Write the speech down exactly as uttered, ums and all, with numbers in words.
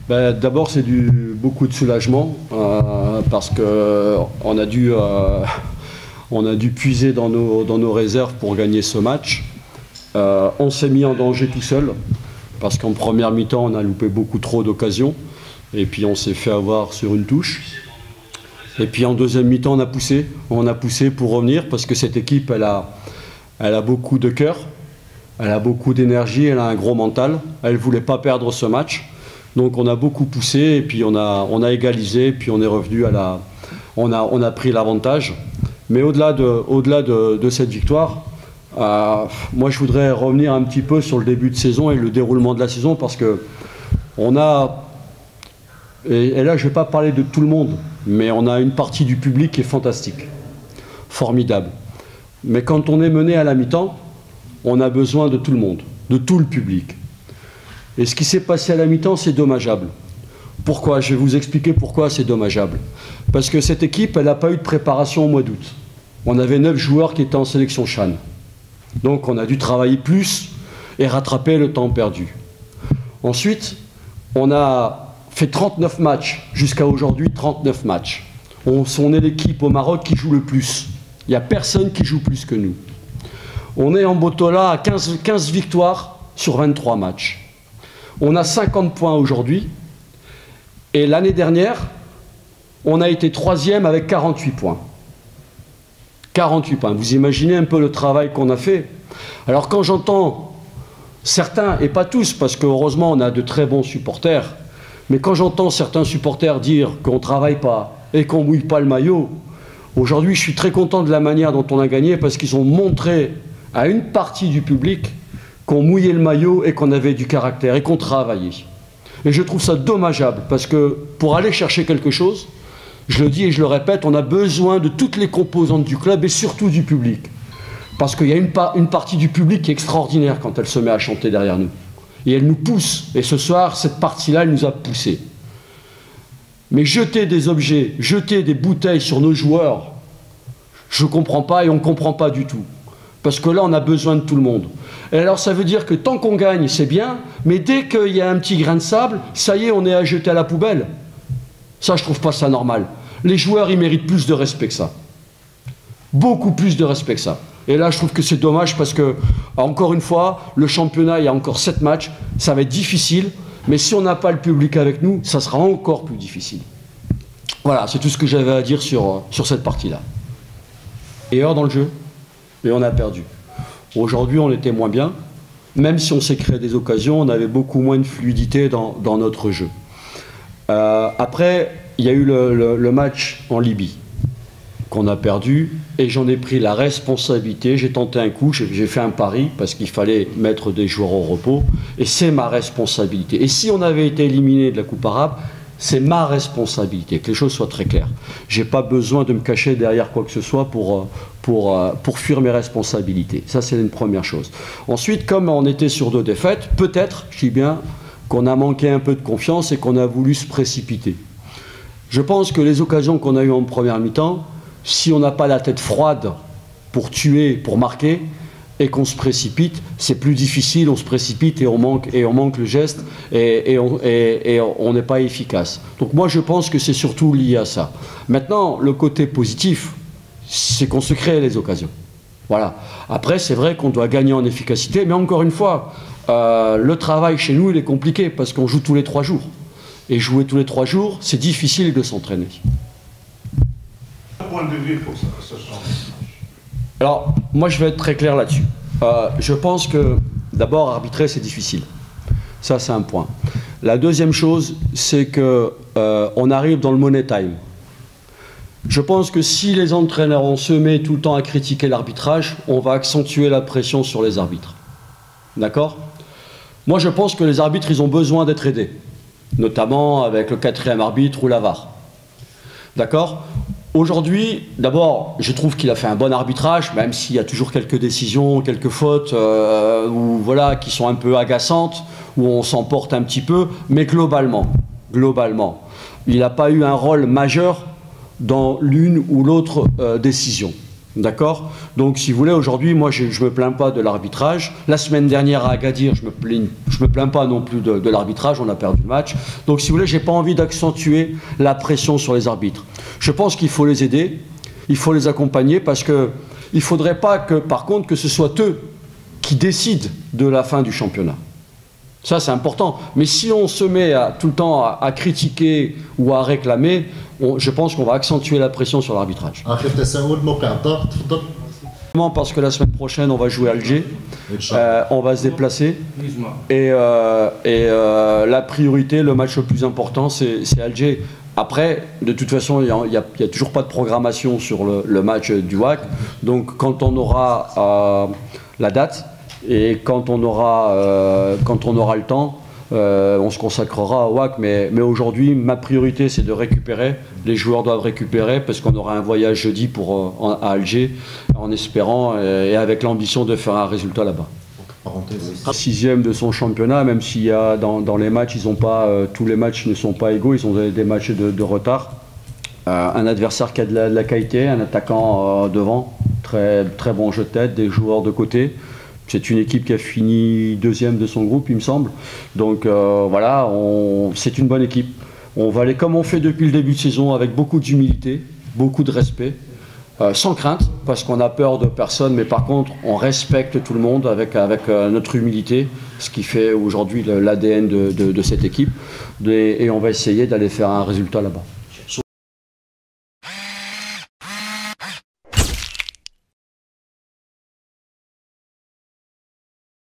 Ben, d'abord, c'est du beaucoup de soulagement euh, parce que on a dû, euh, on a dû puiser dans nos, dans nos réserves pour gagner ce match. Euh, on s'est mis en danger tout seul parce qu'en première mi-temps, on a loupé beaucoup trop d'occasions et puis on s'est fait avoir sur une touche. Et puis en deuxième mi-temps, on a poussé, on a poussé pour revenir parce que cette équipe, elle a, elle a beaucoup de cœur, elle a beaucoup d'énergie, elle a un gros mental. Elle ne voulait pas perdre ce match. Donc on a beaucoup poussé et puis on a, on a égalisé, puis on est revenu à la... On a, on a pris l'avantage. Mais au-delà de, au-delà de, de cette victoire, euh, moi je voudrais revenir un petit peu sur le début de saison et le déroulement de la saison parce que on a... Et, et là je ne vais pas parler de tout le monde, mais on a une partie du public qui est fantastique, formidable. Mais quand on est mené à la mi-temps, on a besoin de tout le monde, de tout le public. Et ce qui s'est passé à la mi-temps, c'est dommageable. Pourquoi? Je vais vous expliquer pourquoi c'est dommageable. Parce que cette équipe, elle n'a pas eu de préparation au mois d'août. On avait neuf joueurs qui étaient en sélection Chan. Donc on a dû travailler plus et rattraper le temps perdu. Ensuite, on a fait trente-neuf matchs. Jusqu'à aujourd'hui, trente-neuf matchs. On, on est l'équipe au Maroc qui joue le plus. Il n'y a personne qui joue plus que nous. On est en Botola à quinze, quinze victoires sur vingt-trois matchs. On a cinquante points aujourd'hui, et l'année dernière, on a été troisième avec quarante-huit points. quarante-huit points. Vous imaginez un peu le travail qu'on a fait. Alors quand j'entends certains, et pas tous, parce qu'heureusement on a de très bons supporters, mais quand j'entends certains supporters dire qu'on ne travaille pas et qu'on ne mouille pas le maillot, aujourd'hui je suis très content de la manière dont on a gagné, parce qu'ils ont montré à une partie du public qu'on mouillait le maillot et qu'on avait du caractère et qu'on travaillait. Et je trouve ça dommageable parce que pour aller chercher quelque chose, je le dis et je le répète, on a besoin de toutes les composantes du club et surtout du public. Parce qu'il y a une, pa une partie du public qui est extraordinaire quand elle se met à chanter derrière nous. Et elle nous pousse. Et ce soir, cette partie-là, elle nous a poussés. Mais jeter des objets, jeter des bouteilles sur nos joueurs, je ne comprends pas et on ne comprend pas du tout. Parce que là, on a besoin de tout le monde. Et alors, ça veut dire que tant qu'on gagne, c'est bien, mais dès qu'il y a un petit grain de sable, ça y est, on est à jeter à la poubelle. Ça, je trouve pas ça normal. Les joueurs, ils méritent plus de respect que ça. Beaucoup plus de respect que ça. Et là, je trouve que c'est dommage parce que, encore une fois, le championnat, il y a encore sept matchs, ça va être difficile, mais si on n'a pas le public avec nous, ça sera encore plus difficile. Voilà, c'est tout ce que j'avais à dire sur, sur cette partie-là. Et heure dans le jeu. Et on a perdu. Aujourd'hui, on était moins bien. Même si on s'est créé des occasions, on avait beaucoup moins de fluidité dans, dans notre jeu. Euh, après, il y a eu le, le, le match en Libye qu'on a perdu et j'en ai pris la responsabilité. J'ai tenté un coup, j'ai fait un pari parce qu'il fallait mettre des joueurs au repos et c'est ma responsabilité. Et si on avait été éliminé de la Coupe arabe, c'est ma responsabilité, que les choses soient très claires. Je n'ai pas besoin de me cacher derrière quoi que ce soit pour, pour, pour fuir mes responsabilités. Ça, c'est une première chose. Ensuite, comme on était sur deux défaites, peut-être, je dis bien, qu'on a manqué un peu de confiance et qu'on a voulu se précipiter. Je pense que les occasions qu'on a eues en première mi-temps, si on n'a pas la tête froide pour tuer, pour marquer, et qu'on se précipite, c'est plus difficile, on se précipite et on manque, et on manque le geste et, et on n'est pas efficace. Donc moi je pense que c'est surtout lié à ça. Maintenant, le côté positif, c'est qu'on se crée les occasions. Voilà. Après, c'est vrai qu'on doit gagner en efficacité, mais encore une fois, euh, le travail chez nous, il est compliqué parce qu'on joue tous les trois jours. Et jouer tous les trois jours, c'est difficile de s'entraîner. Point de vue pour ça, ça change. Alors, moi je vais être très clair là-dessus. Euh, je pense que, d'abord, arbitrer, c'est difficile. Ça, c'est un point. La deuxième chose, c'est qu'on euh, arrive dans le money time. Je pense que si les entraîneurs on se met tout le temps à critiquer l'arbitrage, on va accentuer la pression sur les arbitres. D'accord? Moi, je pense que les arbitres, ils ont besoin d'être aidés. Notamment avec le quatrième arbitre ou la V A R. D'accord? Aujourd'hui, d'abord, je trouve qu'il a fait un bon arbitrage, même s'il y a toujours quelques décisions, quelques fautes, euh, ou, voilà, qui sont un peu agaçantes, où on s'emporte un petit peu, mais globalement, globalement, il n'a pas eu un rôle majeur dans l'une ou l'autre euh, décision. D'accord? Donc, si vous voulez, aujourd'hui, moi, je ne me plains pas de l'arbitrage. La semaine dernière, à Agadir, je ne me, plains, je me plains pas non plus de, de l'arbitrage. On a perdu le match. Donc, si vous voulez, je n'ai pas envie d'accentuer la pression sur les arbitres. Je pense qu'il faut les aider, il faut les accompagner, parce qu'il ne faudrait pas que, par contre, que ce soit eux qui décident de la fin du championnat. Ça, c'est important. Mais si on se met à, tout le temps à, à critiquer ou à réclamer, on, je pense qu'on va accentuer la pression sur l'arbitrage. Parce que la semaine prochaine, on va jouer à Alger. Euh, on va se déplacer. Et, euh, et euh, la priorité, le match le plus important, c'est Alger. Après, de toute façon, il n'y a, a, a toujours pas de programmation sur le, le match du W A C. Donc, quand on aura euh, la date, et quand on aura, euh, quand on aura le temps, euh, on se consacrera au W A C. Mais, mais aujourd'hui, ma priorité, c'est de récupérer. Les joueurs doivent récupérer parce qu'on aura un voyage jeudi pour, euh, en, à Alger, en espérant euh, et avec l'ambition de faire un résultat là-bas. Sixième de son championnat, même s'il y a dans, dans les matchs, ils ont pas, euh, tous les matchs ne sont pas égaux, ils ont des, des matchs de, de retard. Euh, un adversaire qui a de la, de la qualité, un attaquant euh, devant, très, très bon jeu de tête, des joueurs de côté. C'est une équipe qui a fini deuxième de son groupe, il me semble. Donc euh, voilà, c'est une bonne équipe. On va aller comme on fait depuis le début de saison, avec beaucoup d'humilité, beaucoup de respect, euh, sans crainte, parce qu'on a peur de personne, mais par contre, on respecte tout le monde avec, avec euh, notre humilité, ce qui fait aujourd'hui l'A D N de, de, de cette équipe. Et, et on va essayer d'aller faire un résultat là-bas.